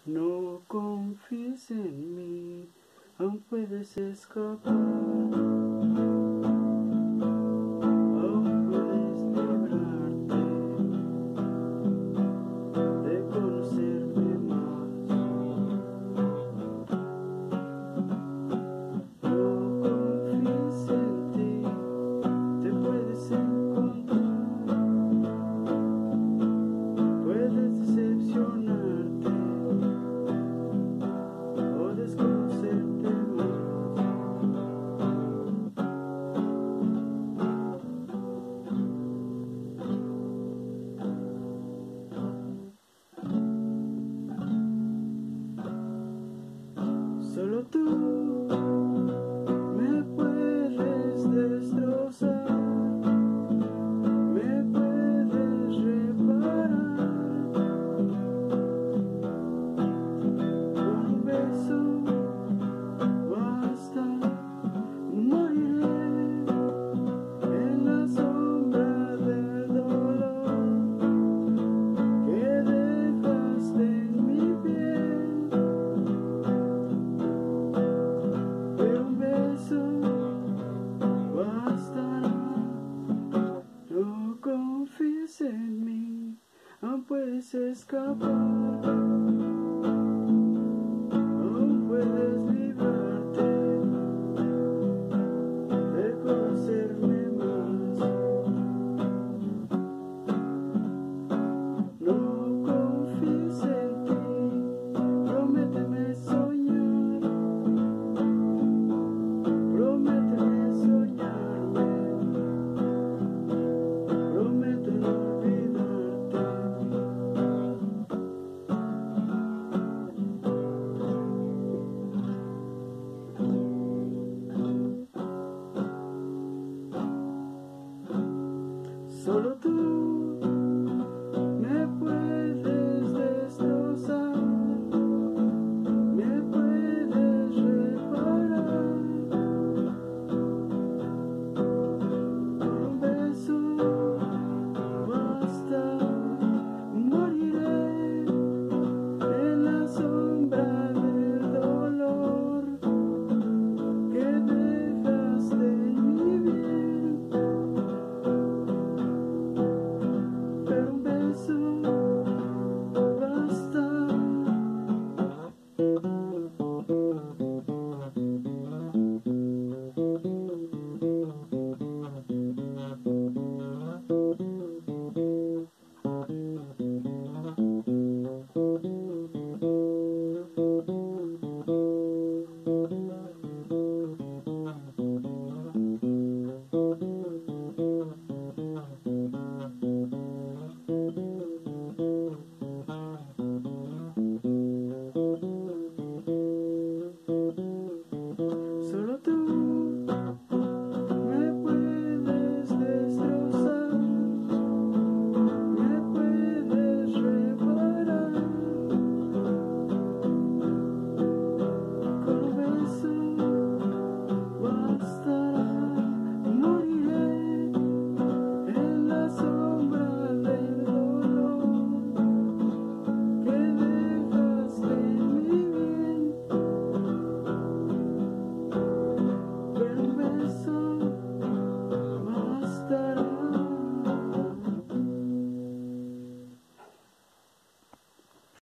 No confíes en mí, aún puedes escapar, aún puedes librarte de conocerte más. No confíes en ti, te puedes encontrar, puedes decepcionarte o desconocerte más. Solo tú me puedes destrozar, me puedes reparar. Con un beso basta, moriré en la sombra del dolor que dejaste en mi piel. Pero un beso bastará. No confíes en mí, aún puedes escapar.